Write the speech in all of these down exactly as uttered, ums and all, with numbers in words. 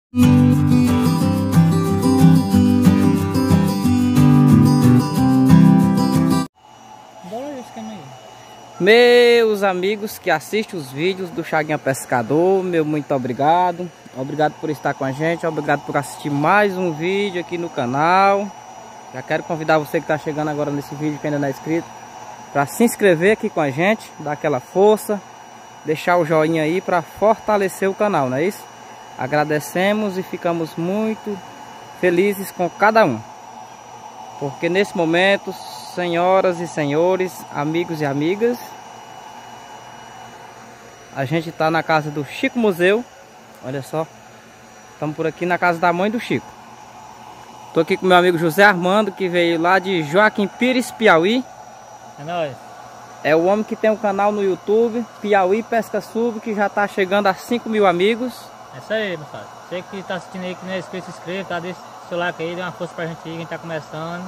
Meus amigos que assistem os vídeos do Chaguinha Pescador, meu muito obrigado. Obrigado por estar com a gente, obrigado por assistir mais um vídeo aqui no canal. Já quero convidar você que está chegando agora nesse vídeo, que ainda não é inscrito, para se inscrever aqui com a gente, dar aquela força, deixar o joinha aí para fortalecer o canal, não é isso? Agradecemos e ficamos muito felizes com cada um, porque nesse momento, senhoras e senhores, amigos e amigas, a gente está na casa do Chico Museu. Olha só, estamos por aqui na casa da mãe do Chico. Estou aqui com meu amigo José Armando, que veio lá de Joaquim Pires, Piauí. É nóis. É o homem que tem um canal no YouTube, Piauí Pesca Sub, que já está chegando a cinco mil amigos. É isso aí, moçada. Você que está assistindo aí, que não é inscrito, se inscreva, tá? Deixa o seu like aí, dê uma força pra gente aí, que a gente tá começando.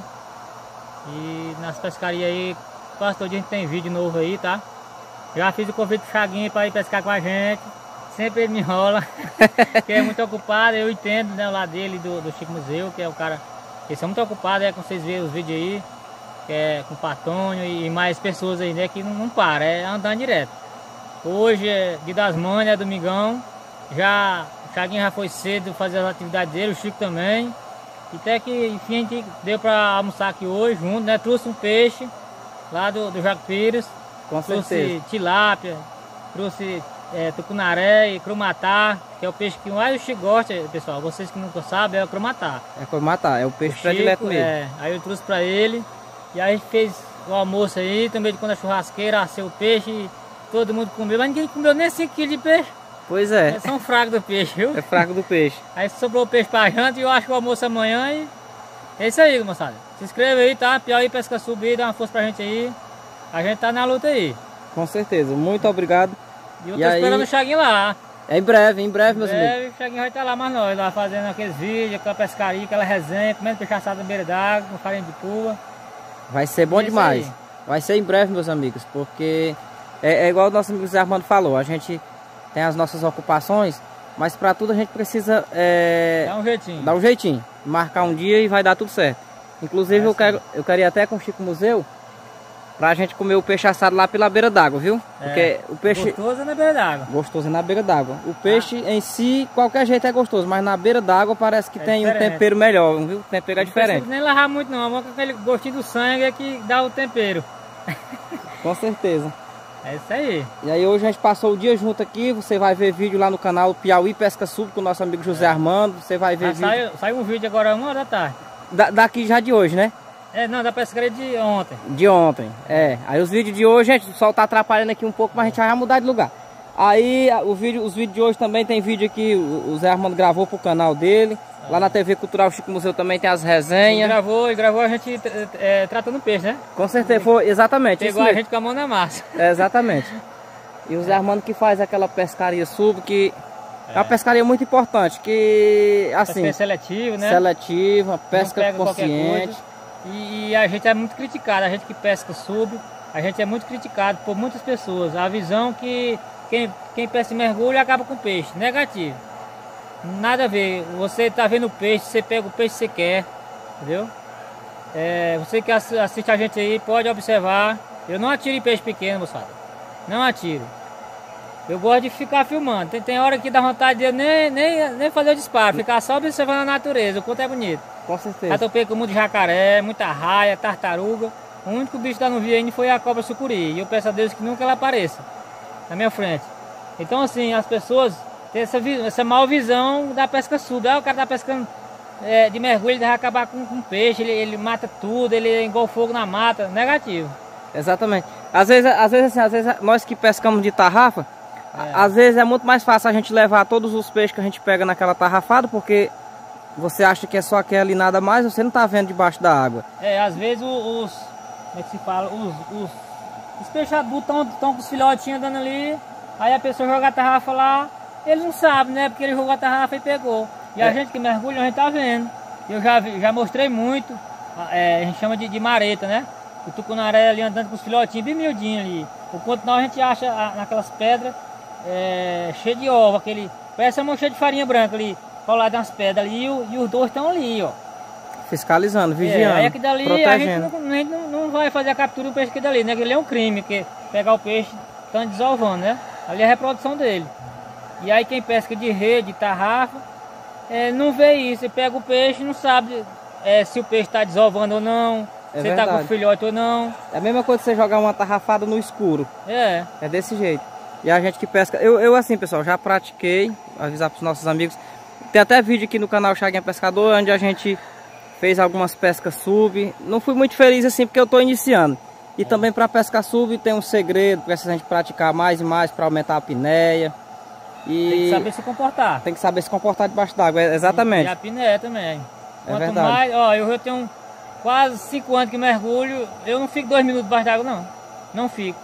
E nas pescarias aí, quase todo dia a gente tem vídeo novo aí, tá? Já fiz o convite pro Chaguinha para ir pescar com a gente. Sempre ele me enrola, que é muito ocupado, eu entendo, né, o lado dele, do, do Chico Museu, que é o cara, eles são muito ocupados, é, como vocês verem os vídeos aí, que é com o Patônio e mais pessoas aí, né, que não, não para, é andando direto. Hoje é Dia das Mães, é domingão, já, o Chaguinha já foi cedo fazer as atividades dele, o Chico também, e até que, enfim, a gente deu para almoçar aqui hoje, junto, né, trouxe um peixe lá do, do Joaquim Pires, com trouxe certeza. tilápia, trouxe É, tucunaré e cromatá, que é o peixe que mais o Chico gosta, pessoal. Vocês que nunca sabem, é o cromatá. É cromatá, é o peixe o predileto Chico, mesmo. É, aí eu trouxe pra ele. E aí a gente fez o almoço aí, também de quando a churrasqueira, assei o peixe, e todo mundo comeu. Mas ninguém comeu nem cinco quilos de peixe. Pois é. É são fracos do peixe, viu? É fraco do peixe. Aí sobrou o peixe pra janta e eu acho que o almoço amanhã. E é isso aí, moçada. Se inscreva aí, tá? Piauí Pesca Sub aí, dá uma força pra gente aí. A gente tá na luta aí. Com certeza, muito obrigado. E eu E tô aí, esperando o Chaguinho lá. É em breve, em breve, meus amigos. É, o Chaguinho vai estar lá mais nós, lá fazendo aqueles vídeos, aquela pescaria, aquela resenha, comendo peixe assado na beira d'água, com farinha de pua. Vai ser bom É demais. aí. Vai ser em breve, meus amigos, porque é, é igual o nosso amigo Zé Armando falou, a gente tem as nossas ocupações, mas para tudo a gente precisa é, Dá um jeitinho. dar um jeitinho, marcar um dia e vai dar tudo certo. Inclusive é eu, quero, eu queria até com o Chico Museu, pra gente comer o peixe assado lá pela beira d'água, viu? Porque É, o peixe... gostoso é na beira d'água. Gostoso é na beira d'água. O peixe ah. em si, qualquer jeito é gostoso, mas na beira d'água parece que é tem diferente. um tempero melhor, viu? O tempero é diferente. Não precisa nem lavar muito não, com aquele gostinho do sangue é que dá o tempero. Com certeza. É isso aí. E aí hoje a gente passou o dia junto aqui, você vai ver vídeo lá no canal Piauí Pesca Sub com o nosso amigo José é. Armando, você vai ver ah, vídeo... Saiu, saiu um vídeo agora uma hora da tarde. Da, daqui já de hoje, né? É, não, da pescaria de ontem. De ontem, é. Aí os vídeos de hoje, gente, o sol tá atrapalhando aqui um pouco, mas a gente vai mudar de lugar. Aí o vídeo, os vídeos de hoje também tem vídeo aqui, o Zé Armando gravou pro canal dele. Lá na T V Cultural Chico Museu também tem as resenhas. Ele gravou, ele gravou a gente é, tratando peixe, né? Com certeza, foi exatamente. Pegou a gente com a mão na massa. É, exatamente. E o Zé Armando que faz aquela pescaria sub, que é, é uma pescaria muito importante, que assim... Pescaria seletiva, né? Seletiva, pesca consciente. E, e a gente é muito criticado, a gente que pesca sub, a gente é muito criticado por muitas pessoas. A visão que quem, quem pesca mergulho acaba com peixe, negativo. Nada a ver, você tá vendo o peixe, você pega o peixe que você quer, entendeu? É, você que assiste a gente aí pode observar, eu não atiro em peixe pequeno, moçada, não atiro. Eu gosto de ficar filmando, tem, tem hora que dá vontade de eu nem, nem, nem fazer o disparo, ficar só observando a natureza, o quanto é bonito. Com certeza. Já topei com muito jacaré, muita raia, tartaruga. O único bicho que eu não vi ainda foi a cobra sucuri. E eu peço a Deus que nunca ela apareça na minha frente. Então assim, as pessoas têm essa, essa mal visão da pesca sub. Ah, o cara tá pescando é, de mergulho, ele vai acabar com, com peixe, ele, ele mata tudo, ele é igual fogo na mata. Negativo. Exatamente. Às vezes, às vezes assim, às vezes nós que pescamos de tarrafa, é. às vezes é muito mais fácil a gente levar todos os peixes que a gente pega naquela tarrafada, porque você acha que é só aquela e nada mais, você não tá vendo debaixo da água. É, às vezes os, como é que se fala, os, os, os peixes adultos estão com os filhotinhos andando ali, aí a pessoa joga a tarrafa lá, ele não sabe, né, porque ele jogou a tarrafa e pegou. E é. a gente que mergulha, a gente tá vendo. Eu já, vi, já mostrei muito, é, a gente chama de, de mareta, né, o tucunaré ali andando com os filhotinhos bem miudinhos ali. O quanto não a gente acha a, naquelas pedras, é, cheio de ovo, aquele, parece uma mão cheia de farinha branca ali. colado nas pedras ali, e, o, e os dois estão ali, ó. Fiscalizando, vigiando, é, aí aqui dali protegendo. A gente, não, a gente não, não vai fazer a captura do peixe aqui dali, né? Que ele é um crime, que pegar o peixe estão desovando, né? Ali é a reprodução dele. E aí quem pesca de rede, tarrafa, é, não vê isso. Ele pega o peixe e não sabe é, se o peixe está desovando ou não, é se está com filhote ou não. É a mesma coisa que você jogar uma tarrafada no escuro. É. É desse jeito. E a gente que pesca... Eu, eu assim, pessoal, já pratiquei, avisar para os nossos amigos. Tem até vídeo aqui no canal Chaguinha Pescador, onde a gente fez algumas pescas sub. Não fui muito feliz assim, porque eu estou iniciando. E é. também para pescar sub tem um segredo, precisa a gente praticar mais e mais para aumentar a apneia. E tem que saber se comportar. Tem que saber se comportar debaixo d'água, exatamente. E a apneia também. É Quanto verdade. mais, ó, eu já tenho quase cinco anos que mergulho, eu não fico dois minutos debaixo d'água, não. Não fico.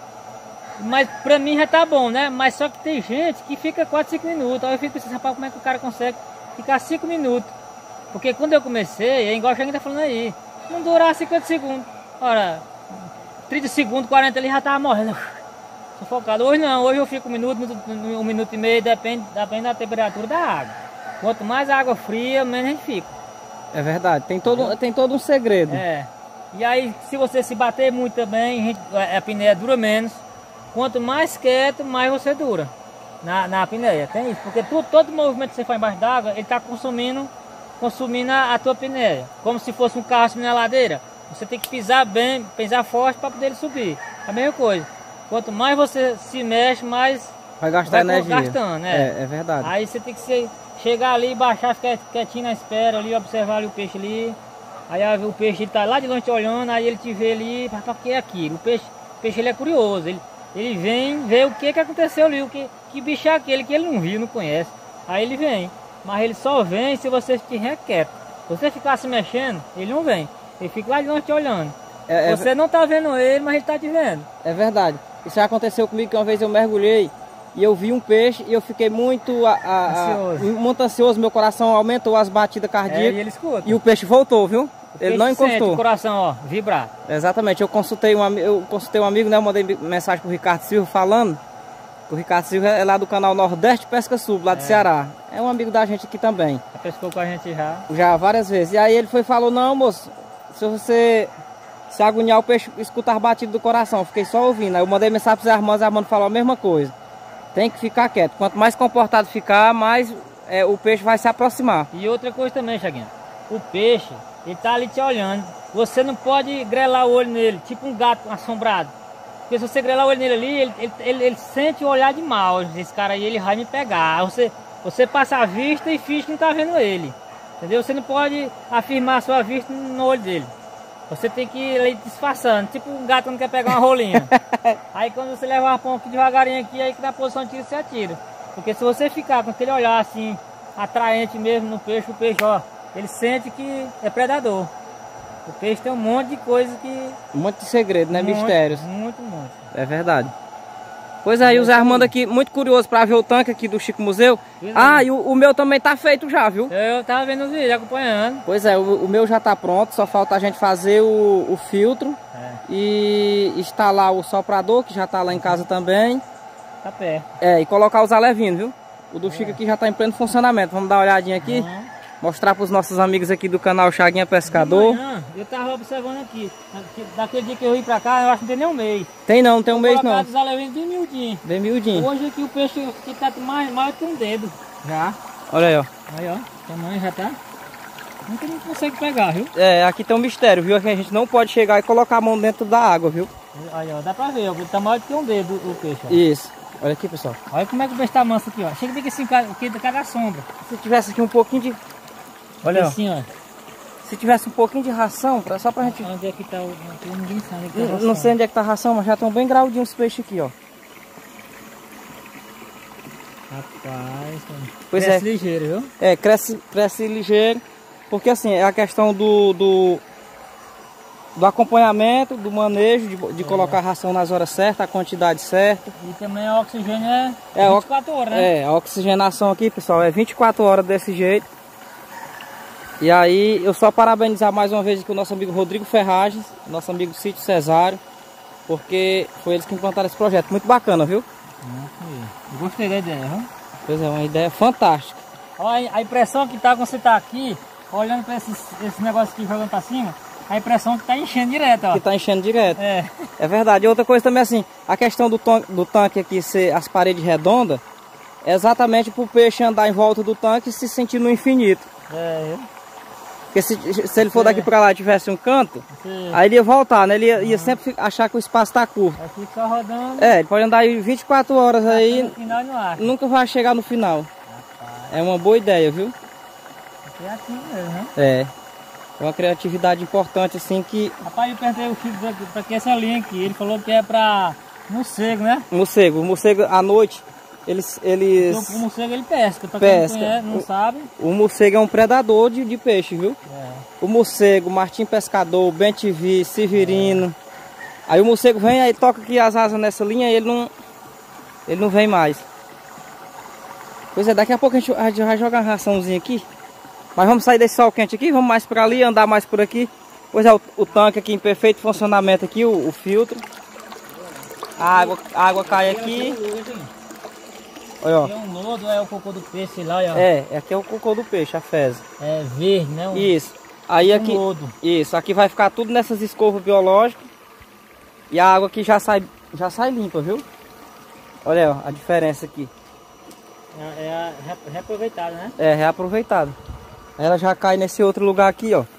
Mas pra mim já tá bom, né? Mas só que tem gente que fica quatro, cinco minutos. Aí eu fico pensando, rapaz, como é que o cara consegue ficar cinco minutos? Porque quando eu comecei, é igual a gente tá falando aí, não durar cinquenta segundos. Ora, trinta segundos, quarenta ali já tava morrendo. Sufocado. Hoje não, hoje eu fico um minuto, um minuto e meio, depende, depende da temperatura da água. Quanto mais água fria, menos a gente fica. É verdade, tem todo, tem todo um segredo. É. E aí, se você se bater muito também, a, gente, a apneia dura menos. Quanto mais quieto, mais você dura na, na apneia. Tem isso, porque tu, todo movimento que você faz embaixo d'água, ele está consumindo, consumindo a, a tua apneia. Como se fosse um carro subindo na ladeira. Você tem que pisar bem, pisar forte para poder ele subir. A mesma coisa. Quanto mais você se mexe, mais vai gastar vai energia. Gastando, né? É, é verdade. Aí você tem que ser, chegar ali, baixar, ficar quietinho na espera ali, observar ali o peixe ali. Aí o peixe ele tá lá de longe te olhando, aí ele te vê ali, para que é aquilo? O peixe, o peixe ele é curioso, ele, ele vem ver o que que aconteceu ali, o que, que bicho é aquele que ele não viu, não conhece. Aí ele vem, mas ele só vem se você estiver quieto. Se você ficar se mexendo, ele não vem. Ele fica lá de longe te olhando. É, você é... não tá vendo ele, mas ele tá te vendo. É verdade. Isso já aconteceu comigo, que uma vez eu mergulhei e eu vi um peixe e eu fiquei muito, a, a, ansioso. A, muito ansioso. Meu coração aumentou as batidas cardíacas. É, e ele escuta. E o peixe voltou, viu? O ele não encostou. Sente o coração, ó, vibrar. Exatamente. Eu consultei um, eu consultei um amigo, né? Eu mandei mensagem pro Ricardo Silva falando. O Ricardo Silva é lá do canal Nordeste Pesca Sub, lá do é. Ceará. É um amigo da gente aqui também. Já pescou com a gente já? Já, várias vezes. E aí ele foi e falou, não, moço, se você se agoniar o peixe, escutar as batidas do coração. Eu fiquei só ouvindo. Aí eu mandei mensagem para os Armandos, os Armandos falou a mesma coisa. Tem que ficar quieto. Quanto mais comportado ficar, mais é, o peixe vai se aproximar. E outra coisa também, Chaguinha. O peixe, ele tá ali te olhando. Você não pode grelar o olho nele, tipo um gato assombrado. Porque se você grelar o olho nele ali, ele, ele, ele, ele sente o olhar de mal. Esse cara aí, ele vai me pegar. Você, você passa a vista e finge que não tá vendo ele. Entendeu? Você não pode afirmar a sua vista no olho dele. Você tem que ir disfarçando, tipo um gato não quer pegar uma rolinha. Aí quando você leva uma pompa devagarinho aqui, aí que na posição de tiro você atira. Porque se você ficar com aquele olhar assim, atraente mesmo no peixe, o peixe, ó, ele sente que é predador. O peixe tem um monte de coisa que... Um monte de segredo, né? Muito, mistérios. Muito, muito. É verdade. Pois aí, o Zé Armando aqui, muito curioso para ver o tanque aqui do Chico Museu. Pois ah, é. e o, o meu também tá feito já, viu? Eu tava vendo os vídeos, acompanhando. Pois é, o, o meu já tá pronto, só falta a gente fazer o, o filtro é. e instalar o soprador, que já tá lá em casa também. Tá perto. É, e colocar os alevinos, viu? O do é. Chico aqui já tá em pleno funcionamento. Vamos dar uma olhadinha aqui. Uhum. Mostrar para os nossos amigos aqui do canal Chaguinha Pescador. Manhã, eu tava observando aqui, daquele dia que eu vim para cá, eu acho que não tem nem um mês. Tem não, não tem um mês não. Os alevinos bem miudinho. Bem miudinho. Hoje aqui o peixe aqui tá mais maior que um dedo. Já. Olha aí, ó. Aí, ó. O tamanho já tá. Nunca não consegue pegar, viu? É, aqui tem um mistério, viu? Aqui a gente não pode chegar e colocar a mão dentro da água, viu? Aí, ó. Dá pra ver, ó. Tá maior que um dedo o peixe, ó. Isso. Olha aqui, pessoal. Olha como é que o peixe tá manso aqui, ó. Chega de que assim, aqui da cada sombra. Se tivesse aqui um pouquinho de... Olha, assim, ó. Se tivesse um pouquinho de ração, pra, só pra gente... Onde é que tá o... Ninguém sabe onde é que tá a ração. Não sei onde é que tá a ração, mas já estão bem graudinhos os peixes aqui, ó. Rapaz, pois cresce é. ligeiro, viu? É, cresce, cresce ligeiro. Porque assim, é a questão do... do, do acompanhamento, do manejo, de, de é. colocar a ração nas horas certas, a quantidade certa. E também o oxigênio é, é vinte e quatro horas, né? É, a oxigenação aqui, pessoal, é vinte e quatro horas desse jeito. E aí, eu só parabenizar mais uma vez aqui o nosso amigo Rodrigo Ferragens, nosso amigo Sítio Cesário, porque foi eles que implantaram esse projeto. Muito bacana, viu? Eu gostei da ideia, viu? Pois é, uma ideia fantástica. Olha a impressão que tá quando você tá aqui, olhando para esses, esse negócio aqui jogando para cima, a impressão que tá enchendo direto, ó. Que tá enchendo direto. É. É verdade. E outra coisa também assim, a questão do, do tanque aqui ser as paredes redondas, é exatamente para o peixe andar em volta do tanque e se sentir no infinito. É. Porque se, se ele for daqui para lá e tivesse um canto, Sim. aí ele ia voltar, né? Ele ia, ia sempre achar que o espaço tá curto. Aqui só rodando. É, ele pode andar aí vinte e quatro horas aí, No final não acha. nunca vai chegar no final. Rapaz. É uma boa ideia, viu? É criativo mesmo, né? É. É uma criatividade importante assim que... Rapaz, eu perguntei o Chico para que essa linha aqui, ele falou que é para morcego, né? Morcego. O morcego à noite, eles... eles... Então, o morcego ele pesca, para pesca. quem não, conhece, não o, sabe. O morcego é um predador de, de peixe, viu? É. O morcego, Martim Pescador, Ben T V, Severino. É. Aí o morcego vem, aí toca aqui as asas nessa linha e ele não... Ele não vem mais. Pois é, daqui a pouco a gente, a gente vai jogar uma raçãozinha aqui. Mas vamos sair desse sol quente aqui, vamos mais para ali, andar mais por aqui. Pois é, o, o tanque aqui em perfeito funcionamento aqui, o, o filtro. A água, a água cai aqui. Olha, ó. Aqui é um lodo, é o cocô do peixe, sei lá, ó. É, aqui é o cocô do peixe, a fezes. É verde, né? Um, Isso. Aí um aqui, lodo. isso, aqui vai ficar tudo nessas escovas biológicas. E a água aqui já sai, já sai limpa, viu? Olha, ó, a diferença aqui. É, é a reaproveitada, né? É, reaproveitada. Ela já cai nesse outro lugar aqui, ó.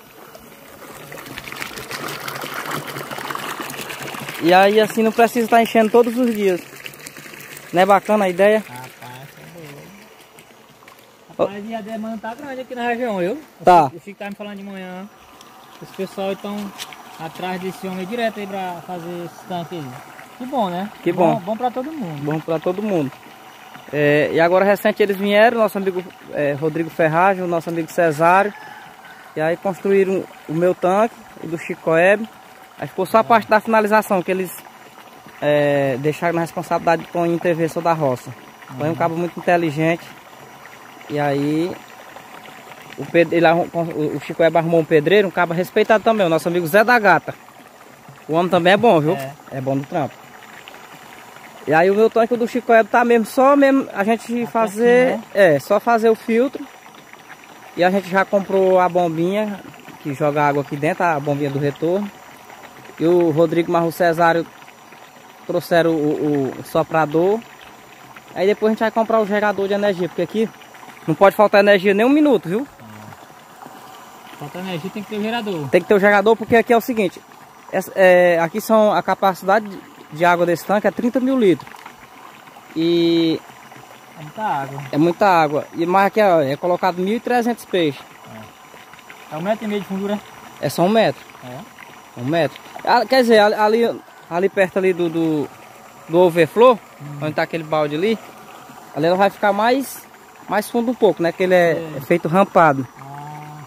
E aí assim não precisa estar enchendo todos os dias. Não é bacana a ideia? Rapaz, é doido. Rapaz, e a demanda tá grande aqui na região, viu? Tá. O Chico tá me falando de manhã. Os pessoal estão atrás desse homem direto aí pra fazer esse tanque aí. Que bom, né? Que bom. Bom, bom pra todo mundo. Bom pra todo mundo. É, e agora recente eles vieram, nosso amigo é, Rodrigo Ferragem, o nosso amigo Cesário. E aí construíram o meu tanque, o do Chico Coeb. Aí ficou só a parte da finalização, que eles é, deixaram na responsabilidade com a intervenção da roça. Foi um cabo muito inteligente. E aí o, Pedro, ele, o Chico Coeb arrumou um pedreiro, um cabo respeitado também, o nosso amigo Zé da Gata. O homem também é bom, viu? É, é bom no trampo. E aí o meu tanque do Chico Coeb tá mesmo só mesmo a gente fazer, assim, né? É, só fazer o filtro. E a gente já comprou a bombinha que joga água aqui dentro, a bombinha do retorno. E o Rodrigo Marro Cesário trouxeram o, o, o soprador. Aí depois a gente vai comprar o gerador de energia, porque aqui não pode faltar energia nem um minuto, viu? Falta energia, tem que ter o gerador. Tem que ter o gerador, porque aqui é o seguinte, é, é, aqui são a capacidade de água desse tanque é trinta mil litros. E é muita água. É muita água. E mais aqui ó, é colocado mil e trezentos peixes. É. É um metro e meio de fundura? É só um metro. É. Um metro. Ah, quer dizer, ali, ali perto ali do, do, do overflow, hum. onde tá aquele balde ali, ali ela vai ficar mais, mais fundo um pouco, né? Que ele é, é. é feito rampado. Ah.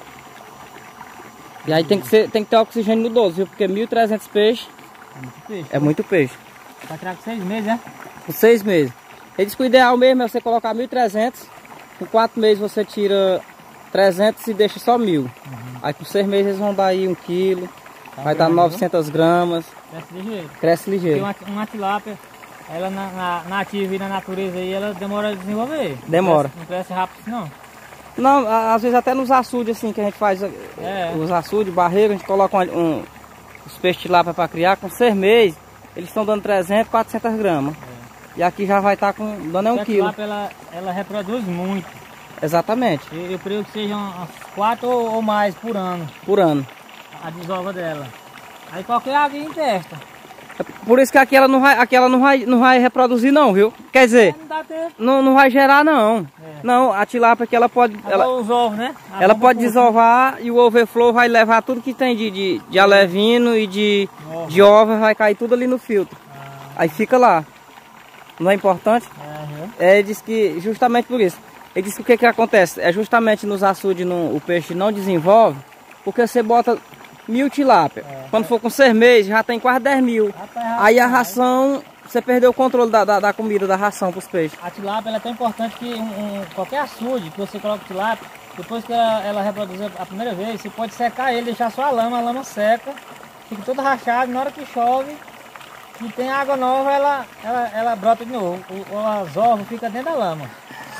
E aí tem que, ser, tem que ter oxigênio no doze, viu? Porque mil e trezentos peixes é muito peixe. É muito peixe. Vai tirar com seis meses, né? Com seis meses. Ele diz que o ideal mesmo é você colocar mil e trezentos. Com quatro meses você tira trezentos e deixa só mil. Uhum. Aí com seis meses eles vão dar aí um quilo. Tá, vai dar novecentas gramas. Cresce ligeiro. Cresce ligeiro. Porque uma, uma tilápia, ela na, na, nativa e na natureza aí, ela demora a desenvolver. Demora. Não cresce, não cresce rápido não. Não, às vezes até nos açudes assim que a gente faz, é. Os açudes, barreiro, a gente coloca um, um, os peixes tilápia para criar, com seis meses, eles estão dando trezentas, quatrocentas gramas. É. E aqui já vai estar tá com, dando é um quilo. A tilápia, ela, ela reproduz muito. Exatamente. Eu, eu creio que sejam uns quatro ou, ou mais por ano. Por ano. A desova dela. Aí qualquer água testa. Por isso que aqui ela não vai, aqui ela não vai, não vai reproduzir não, viu? Quer dizer, não, dá tempo. não, não vai gerar não. É. Não, a tilápia que ela pode... Ela, os ovos, né? A ela pode desovar e o overflow vai levar tudo que tem de, de, de alevino e de, de ovos, vai cair tudo ali no filtro. Ah. Aí fica lá. Não é importante? Uhum. É, ele diz que justamente por isso. Ele disse que o que que acontece? É justamente nos açudes no, o peixe não desenvolve, porque você bota mil tilápia. É. Quando for com seis meses já tem quase dez mil. Rapaz, aí a ração, você perdeu o controle da, da, da comida, da ração para os peixes. A tilápia ela é tão importante que um, um, qualquer açude que você coloca tilápia, depois que ela, ela reproduzir a primeira vez, você pode secar ele, deixar só a lama, a lama seca, fica todo rachado, na hora que chove, e tem água nova, ela, ela, ela brota de novo. O, as ovos ficam dentro da lama.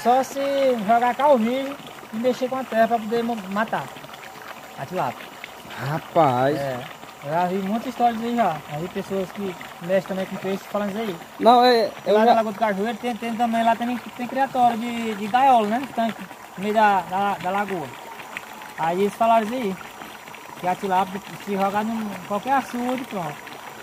só se jogar calvírio e mexer com a terra para poder matar a tilápia. Rapaz. É. Eu já vi muitas histórias aí já. Já vi pessoas que mexem também com peixe falando isso aí. Não, é. Eu lá já... na Lagoa do Cajueiro tem, tem também, lá tem, tem criatório de, de gaiola, né? Tanque no meio da, da, da lagoa. Aí eles falaram isso aí. Que a tilápia, se jogar em qualquer açude, pronto.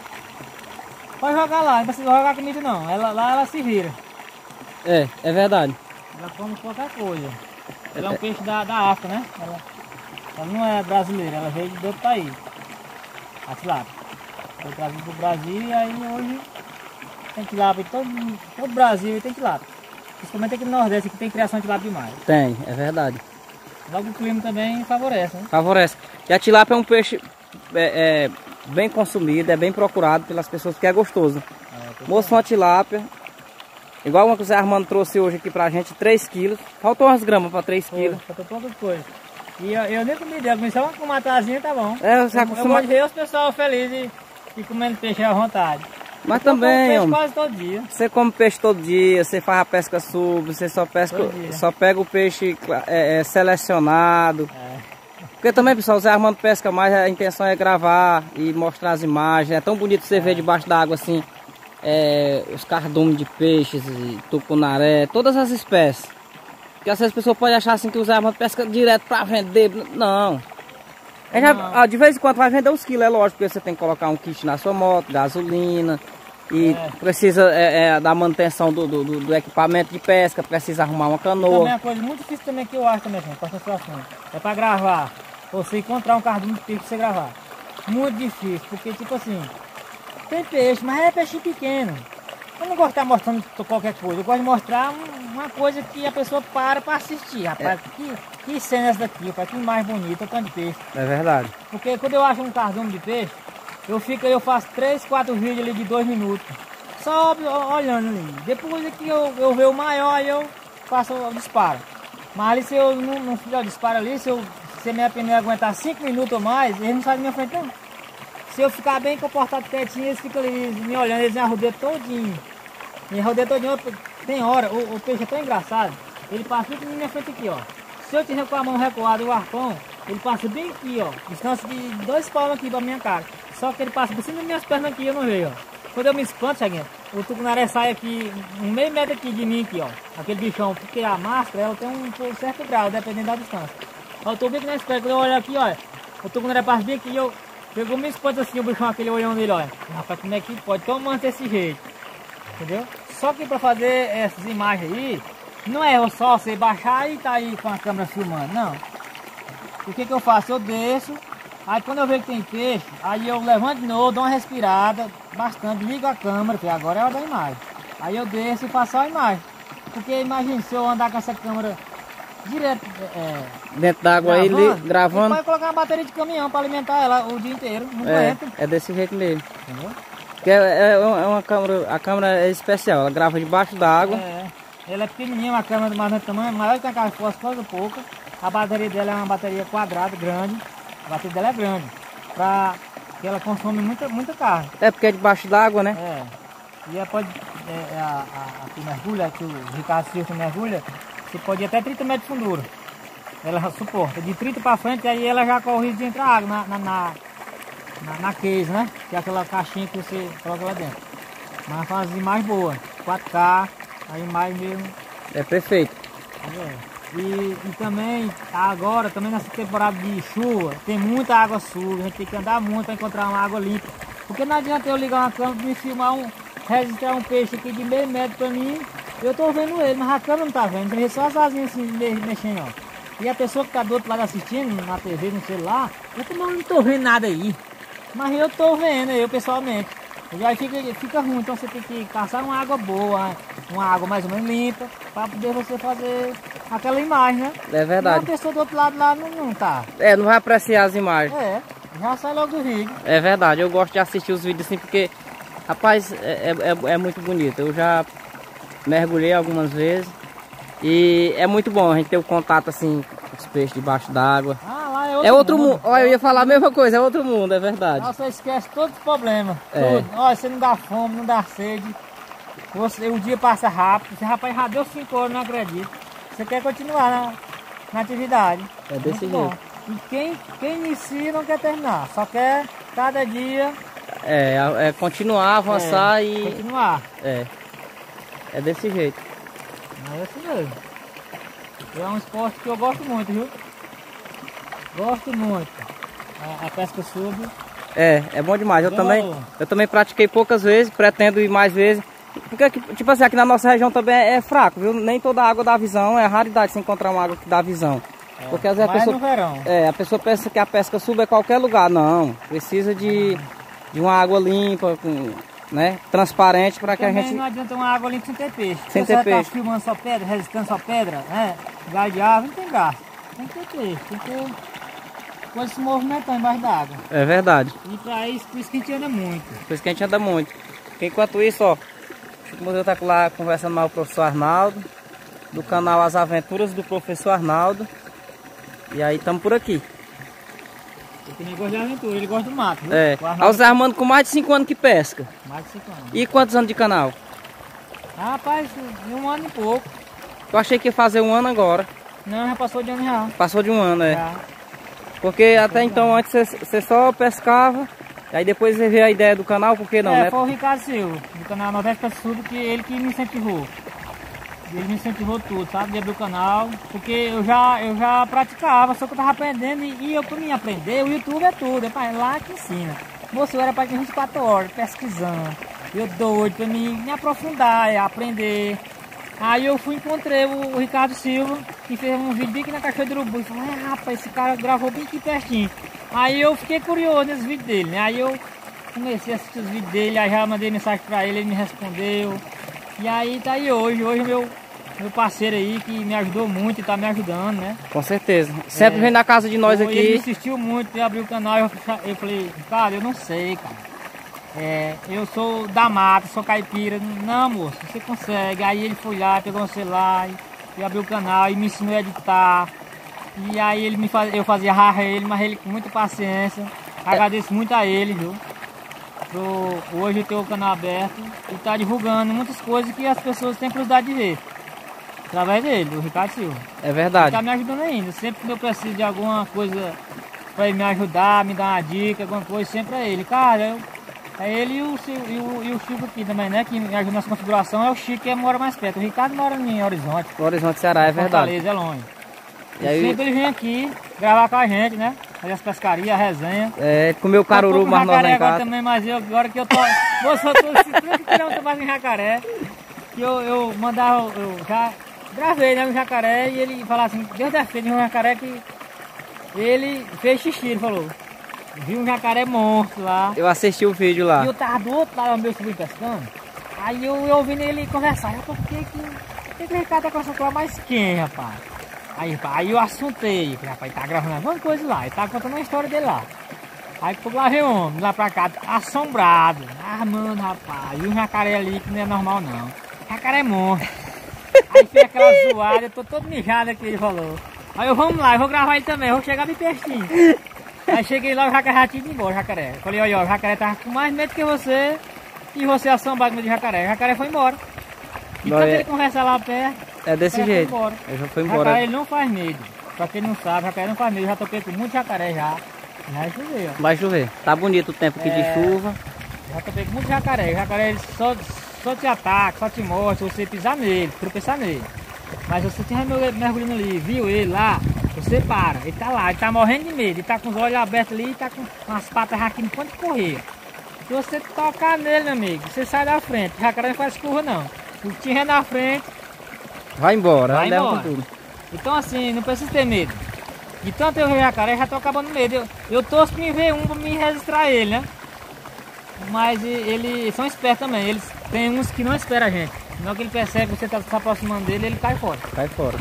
Pode jogar lá, não precisa jogar comida não. Ela, lá ela se vira. É, é verdade. Ela come qualquer coisa. Ela é um peixe da, da África, né? Ela, ela não é brasileira, ela veio de outro país. A tilápia. Foi trazida do Brasil e aí hoje tem tilápia em todo, todo o Brasil tem tilápia. Principalmente aqui no Nordeste que tem criação de tilápia demais. Tem, é verdade. Logo o clima também favorece, né? Favorece. E a tilápia é um peixe é, é, bem consumido, é bem procurado pelas pessoas porque é gostoso. É, moço, uma tilápia, igual uma que o Zé Armando trouxe hoje aqui pra gente, três quilos. Faltou umas gramas para três quilos. Faltou poucas coisas. E eu, eu nem comi dela, comi só uma matazinha, tá bom. É, você eu, acostuma... eu gosto de ver os pessoal felizes e, e comendo peixe à vontade. Mas eu também, peixe homem, quase todo dia. Você come peixe todo dia, você faz a pesca sub, você só pesca, só pega o peixe é, é, selecionado. É. Porque também, pessoal, o Zé Armando pesca mais, a intenção é gravar e mostrar as imagens. É tão bonito você é. ver debaixo da água assim, é, os cardumes de peixes, tucunaré, todas as espécies. Porque às vezes a pessoa pode achar assim que o Zé Armando pesca direto para vender. Não. É já, de vez em quando vai vender os quilos, é lógico, porque você tem que colocar um kit na sua moto, gasolina. E é. precisa é, é, da manutenção do, do, do equipamento de pesca, precisa arrumar uma canoa. Também é uma coisa muito difícil também que eu acho também, gente, para essa situação. É para gravar, você encontrar um cardume de peixe para você gravar. Muito difícil, porque tipo assim, tem peixe, mas é peixe pequeno. Eu não gosto de estar mostrando qualquer coisa, eu gosto de mostrar uma coisa que a pessoa para para assistir. Rapaz, é. que, que cena é essa daqui, rapaz, que mais bonita, tanto de peixe. É verdade. Porque quando eu acho um cardume de peixe, eu fico, eu faço três, quatro vídeos ali de dois minutos. Só olhando ali. Depois que eu, eu ver o maior, aí eu faço o disparo. Mas ali se eu não, não fizer o disparo ali, se, eu, se a minha pneu aguentar cinco minutos ou mais, eles não saem da minha frente não. Se eu ficar bem comportado quietinho, eles ficam ali me olhando, eles me arrodeiam todinho. Me arrodeiam todinho, tem hora, o, o peixe é tão engraçado, ele passa tudo na minha frente aqui, ó. Se eu tiver com a mão recuada e o arpão, ele passa bem aqui, ó. Distância de dois palmos aqui pra minha cara. Só que ele passa por cima das minhas pernas aqui, eu não vejo, ó. Quando eu me espanto, Chaguinha, o tucunaré sai aqui, um meio metro aqui de mim aqui, ó. Aquele bichão, porque a máscara, ela tem um certo grau, dependendo da distância. Eu tô bem que na espera, quando eu olho aqui, olha, o tucunaré passa bem aqui e eu... Pegou me espanto assim, o bichão, aquele olhão dele, olha. Rapaz, como é que pode? Então manter desse jeito. Entendeu? Só que pra fazer essas imagens aí, não é só você baixar e tá aí com a câmera filmando, não. O que que eu faço? Eu desço, aí quando eu vejo que tem peixe, aí eu levanto de novo, dou uma respirada bastante, ligo a câmera, porque agora é a hora da imagem. Aí eu desço e faço a imagem. Porque imagine se eu andar com essa câmera direto é, dentro d'água aí, gravando. Pode colocar uma bateria de caminhão para alimentar ela o dia inteiro, não é, aguenta. É desse jeito mesmo. Entendeu? Porque é, é uma câmera, a câmera é especial, ela grava debaixo d'água. É, ela é pequenininha, uma câmera mais de tamanho, maior que a caixa forte, quase pouco. A bateria dela é uma bateria quadrada, grande. A bateria dela é grande, pra que ela consome muita, muita carne. É porque é debaixo d'água, né? É. E ela pode, é, é a, a, a que mergulha, que o Ricardo Silva mergulha, você pode ir até trinta metros de fundura. Ela suporta. De trinta para frente, aí ela já corre o risco de entrar água na, na, na, na, na case, né? Que é aquela caixinha que você coloca lá dentro. Mas faz imagens boas. quatro K, a imagem mesmo. É perfeito. É. E, e também, agora, também nessa temporada de chuva, tem muita água suja. A gente tem que andar muito para encontrar uma água limpa. Porque não adianta eu ligar uma câmera e me filmar um, registrar um peixe aqui de meio metro para mim. Eu tô vendo ele, mas a câmera não tá vendo. Ele só as asinhas assim, mexendo, ó. E a pessoa que tá do outro lado assistindo, na T V, no celular, eu também não tô vendo nada aí. Mas eu tô vendo, eu pessoalmente. E aí fica, fica ruim, então você tem que caçar uma água boa, uma água mais ou menos limpa, para poder você fazer aquela imagem, né? É verdade. E a pessoa do outro lado lá não, não tá. É, não vai apreciar as imagens. É, já sai logo do vídeo. É verdade, eu gosto de assistir os vídeos assim porque, rapaz, é, é, é muito bonito. Eu já mergulhei algumas vezes e é muito bom a gente ter o contato assim com os peixes debaixo d'água. Ah, lá é outro, é outro mundo. mundo. Olha, eu ia falar a mesma coisa, é outro mundo, é verdade. Lá você esquece todos os problemas. É. Tudo. Olha, você não dá fome, não dá sede. Você, o dia passa rápido. Esse rapaz já deu cinco horas, não acredito. você quer continuar na, na atividade. É desse Muito jeito. bom. E quem, quem inicia não quer terminar, só quer cada dia É, é continuar, avançar é, e... continuar. É. É desse jeito. É isso mesmo. É um esporte que eu gosto muito, viu? Gosto muito. A, a pesca sub. É, é bom demais. Eu Bem também, valor. eu também pratiquei poucas vezes, pretendo ir mais vezes. Porque, aqui, tipo assim, aqui na nossa região também é, é fraco, viu? Nem toda água dá visão, é raridade você encontrar uma água que dá visão. É, Porque às vezes a mas pessoa, no verão. é, a pessoa pensa que a pesca sub é qualquer lugar. Não, precisa de, de uma água limpa, com, né, transparente para que a Também gente... não adianta uma água limpa sem ter peixe. Sem Se ter você peixe. tá filmando só pedra, resistando só pedra, né? Galho de árvore, não tem graça. Tem que ter peixe, tem que ter coisa se movimentar embaixo da água. É verdade. E pra isso, por isso que a gente anda muito. Por isso que a gente anda muito. Porque enquanto isso, ó, o Chico Museu tá lá conversando com o professor Arnaldo, do canal As Aventuras do Professor Arnaldo. E aí estamos por aqui. Ele também gosta de aventura, ele gosta do mato, viu? É, O Arnaldo ao Zé Armando com mais de cinco anos que pesca. mais de cinco anos. E quantos anos de canal? Ah, rapaz, de um ano e pouco. Eu achei que ia fazer um ano agora. Não, já passou de ano já. Passou de um ano, é. Já. Porque até então antes você- você só pescava. E aí depois você vê a ideia do canal, por que não, é, né? foi o Ricardo Silva, do canal Nordeste Pesca Sub, que ele que me incentivou. Ele me incentivou tudo, sabe? De abrir o canal, porque eu já, eu já praticava, só que eu tava aprendendo e, e eu pra mim aprender, o YouTube é tudo, é pra- lá que ensina. Moço, eu era pra vinte e quatro horas pesquisando, eu doido pra mim me aprofundar, é, aprender. Aí eu fui encontrei o, o Ricardo Silva, que fez um vídeo bem aqui na Cachoeira do Urubu, e falei, ah, rapaz, esse cara gravou bem aqui pertinho. Aí eu fiquei curioso nesse vídeo dele, né? Aí eu comecei a assistir os vídeos dele, aí já mandei mensagem pra ele, ele me respondeu. E aí tá aí hoje, hoje meu, meu parceiro aí que me ajudou muito e tá me ajudando, né? Com certeza. Sempre É. vem na casa de nós Ele me aqui. insistiu muito em abrir o canal, eu, eu falei, cara, eu não sei, cara. É, eu sou da mata, sou caipira. Não, moço, você consegue. Aí ele foi lá, pegou o celular e, e abriu o canal e me ensinou a editar. E aí ele me faz, eu fazia rarra ele, mas ele com muita paciência. Agradeço muito a ele, viu? Pro, hoje eu tenho o canal aberto e tá divulgando muitas coisas que as pessoas têm curiosidade de ver. Através dele, do Ricardo Silva. É Ele verdade. tá me ajudando ainda. Sempre que eu preciso de alguma coisa pra ele me ajudar, me dar uma dica, alguma coisa, sempre é ele. Cara, eu, é ele e o, Sil- e, o, e o Chico aqui também, né? Que me ajuda nessa configuração. É o Chico que mora mais perto. O Ricardo mora em Horizonte. O Horizonte Ceará, é verdade. Fortaleza, é longe. E E aí- sempre ele vem aqui gravar com a gente, né? Fazer as pescarias, a resenha. É, comeu Daqui a caruru pouco mais um nós lá jacaré em agora casa. também, mas eu, agora que eu tô... Moço, eu tô se três quilômetros mais em jacaré. Que eu, eu mandava, eu já gravei, né, o jacaré e ele falava assim, Deus da feira de um jacaré que ele fez xixi, ele falou. Viu um jacaré monstro lá. Eu assisti o vídeo lá. E eu tava do outro lado, meu sobrinho pescando. Aí eu, eu ouvindo ele conversar. Eu falei, por que que, por que que o Ricardo tá conversando com ela mais quem, rapaz? Aí, rapaz, aí eu assuntei. Falei, rapaz, ele tá gravando alguma coisa lá. Ele tava contando uma história dele lá. Aí ficou lá, veio um homem lá pra cá, assombrado. Ah, mano, rapaz. E um jacaré ali que não é normal, não. Jacaré é monstro. Aí fez aquela zoada, eu tô todo mijado aqui, ele falou. Aí eu, vamos lá, eu vou gravar ele também, eu vou chegar bem pertinho. Aí cheguei lá, o jacaré já tinha ido embora, o jacaré. Eu falei, olha, ó, o jacaré tava com mais medo que você e você assombrado com o jacaré. O jacaré foi embora. E Não, quando é- ele conversa lá perto, É desse o jacaré jeito. foi embora. Eu já fui O jacaré embora. ele não faz medo. Pra quem não sabe, o jacaré não faz medo. Eu já toquei com muito jacaré já. Já choveu, ó. Vai chover. Tá bonito o tempo aqui É. de chuva. Já toquei com muito jacaré. O jacaré ele só, só te ataca, só te mostra se você pisar nele, tropeçar nele. Mas se você estiver mergulhando ali, viu ele lá, você para. Ele tá lá, ele tá morrendo de medo. Ele tá com os olhos abertos ali e tá com as patas aqui no ponto de correr. Se você tocar nele, meu amigo, você sai da frente. O jacaré não faz curva não. O que tiver na frente, Vai embora. vai leva embora. com tudo. Então assim, não precisa ter medo. De tanto eu ver jacaré, já tô acabando medo. Eu, eu torço pra me ver um pra me registrar ele, né? Mas e- eles são espertos também. Eles tem uns que não esperam a gente. Na hora que ele percebe que você tá se aproximando dele, ele cai fora. Cai fora.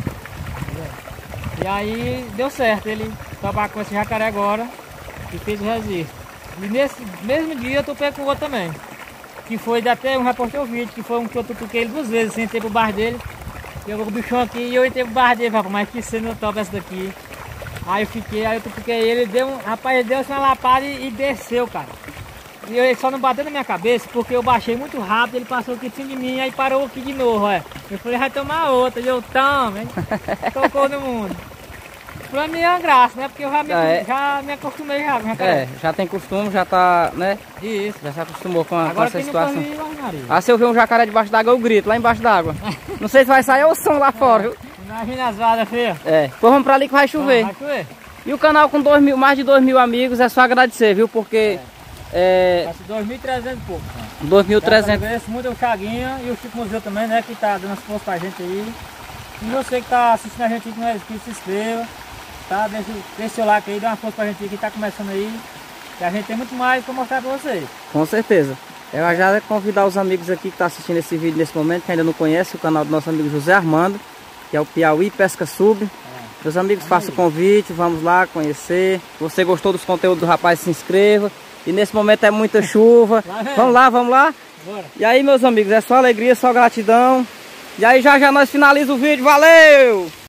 E aí deu certo. Ele trabalha com esse jacaré agora e fez o registro. E nesse mesmo dia eu topei com o outro também. Que foi até um repórter o vídeo, que foi um que eu toquei ele duas vezes, assim, entrei pro bar dele. Pegou o bichão aqui e eu entrei pro bar dele, rapaz, mas que cena top essa daqui. Aí eu fiquei, aí eu toquei ele, ele deu um. Rapaz, ele deu uma lapada e, e desceu, cara. E ele só não bateu na minha cabeça porque eu baixei muito rápido, ele passou aqui em cima de mim, aí parou aqui de novo, ó. Eu falei, vai tomar outra, eu tamo, hein? Tocou no mundo. Pra mim é uma graça, né? Porque eu já me, é. já me acostumei já. já É, já tem costume, já tá, né? Isso. Já se acostumou com, a, com Agora essa quem situação. nunca viu, Ave Maria. Ah, se eu ver um jacaré debaixo d'água, eu grito, lá embaixo d'água. Não sei se vai sair ou o som lá fora, viu? Imagina as vadas feias. É, pois vamos pra ali que vai chover. Vai chover. E o canal com dois mil, mais de dois mil amigos, é só agradecer, viu? Porque... É... Passa dois mil e trezentos e pouco. dois mil e trezentos. Agradeço muito o Chaguinha e o Chico Museu também, né? Que tá dando as forças pra gente aí. E você que tá assistindo a gente aí, que não é inscrito, se inscreva. Tá? Deixa, deixa o seu like aí, dá uma força pra gente aí que tá começando aí. E a gente tem muito mais pra mostrar pra vocês. Com certeza. Eu já convidar os amigos aqui que tá assistindo esse vídeo nesse momento, que ainda não conhece o canal do nosso amigo José Armando, que é o Piauí Pesca Sub. É. Meus amigos, façam o convite, vamos lá conhecer. Se você gostou dos conteúdos do rapaz, se inscreva. E nesse momento é muita chuva. Lá, vamos lá, vamos lá. Bora. E aí, meus amigos, é só alegria, só gratidão. E aí já já nós finalizamos o vídeo. Valeu!